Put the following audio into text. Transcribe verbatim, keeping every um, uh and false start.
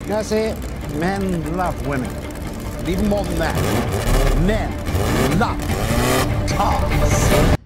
Now, see, men love women. But even more than that, men love cars.